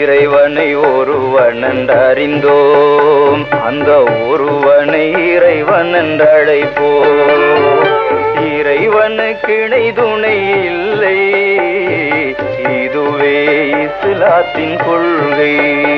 இறைவனை ஒருவன் என்றறிந்தோம், அந்த ஒருவனை இறைவன் என்றழைப்போம். இறைவனுக்கு இணை துணை இல்லை, இதுவே இஸ்லாத்தின் கொள்கை.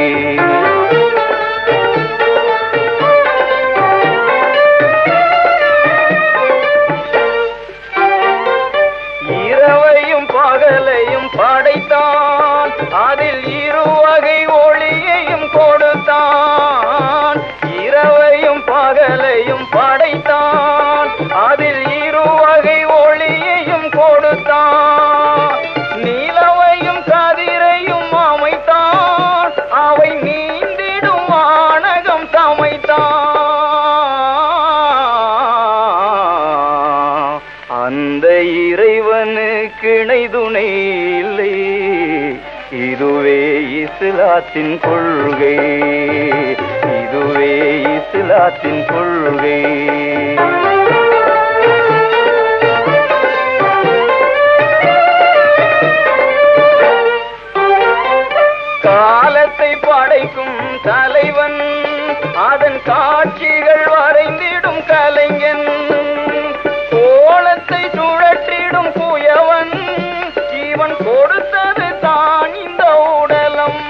இரவையும் பகலையும் படைத்தான், அதில் இருவகை ஒளியையும் கொடுத்தான். இரவையும் பகலையும் படைத்தான், அதில் இருவகை ஒளியையும் கொடுத்தான். நிலவையும் கதிரையும் அமைத்தான், அவை நீந்திடும் வானகம் சமைத்தான். அந்த இறைவனுக்கு இணை துணை இல்லை, இதுவே இஸ்லாத்தின் கொள்கை. இதுவே இஸ்லாத்தின் கொள்கை. காலத்தை படைக்கும் தலைவன், அதன் காட்சிகள் வரைந்திடும் கலைஞன். கோலத்தை சுழற்றிடும் குயவன், இவன் கொடுத்தது தான் இந்த உடலம்.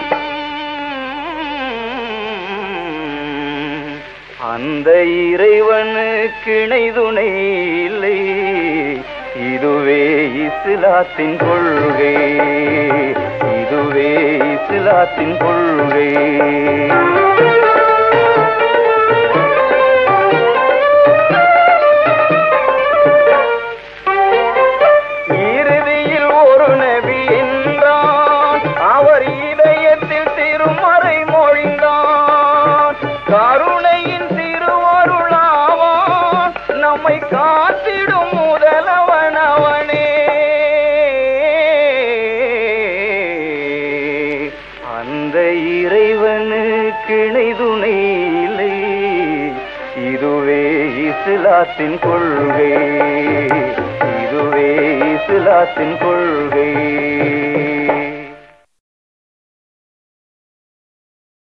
அந்த இறைவனுக்கு இணை துணை இல்லை, இதுவே இஸ்லாத்தின் கொள்கை. இதுவே இஸ்லாத்தின் கொள்கை. இறுதியில் ஒரு நபி என்றான், அவர் இதயத்தில் திருமறை மொழிந்தான். கருணையின் திருவருளாவான், நம்மை காத்திடும் முதலவன் அவனே. அந்த இறைவனுக்கு இணை துணை இல்லை, இதுவே இஸ்லாத்தின் கொள்கை. இதுவே இஸ்லாத்தின் கொள்கை.